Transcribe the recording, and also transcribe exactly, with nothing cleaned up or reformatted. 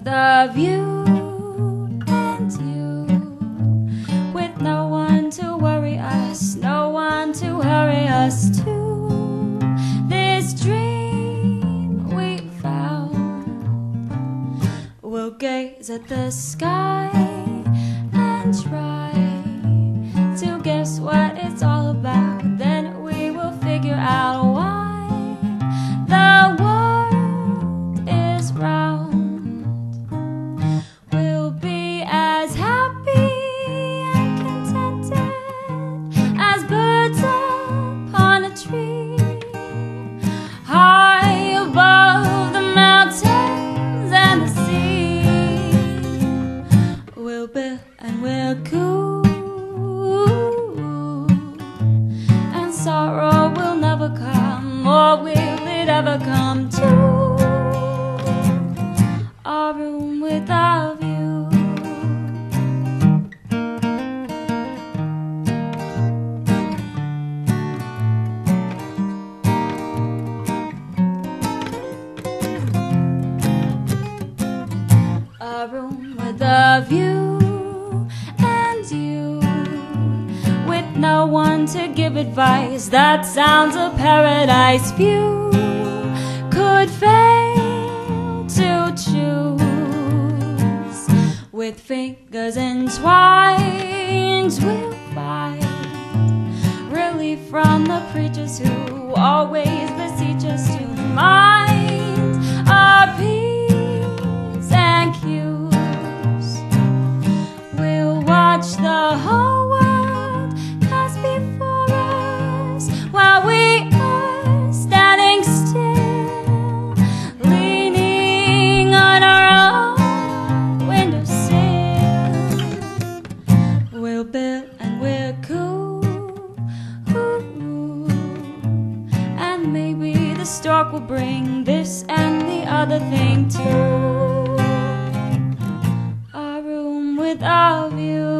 with a view, and you, with no one to worry us, no one to hurry us to this dream we found. We'll gaze at the sky and try to guess what it's all about. Then we will figure out why the world is round. We'll be as happy and contented as birds upon a tree, high above the mountains and the sea. We'll build and we'll cool, and sorrow will never come, or will it ever come to our room with a view. A room with a view, and you, with no one to give advice. That sounds a paradise. Few could fail to choose. With fingers entwined, we'll find relief from the preachers who always beseech us to mind our P's and Q's. We'll watch the whole world pass before us while we are standing still, leaning on our own windowsill. We'll build and we're cool, ooh, and maybe the stork will bring this and the other thing too. Our room with a view.